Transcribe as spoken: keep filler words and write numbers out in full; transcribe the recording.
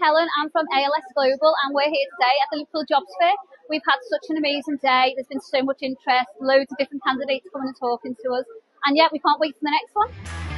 Helen. I'm from A L S Global and we're here today at the Liverpool Jobs Fair. We've had such an amazing day. There's been so much interest, loads of different candidates coming and talking to us. And yeah, we can't wait for the next one.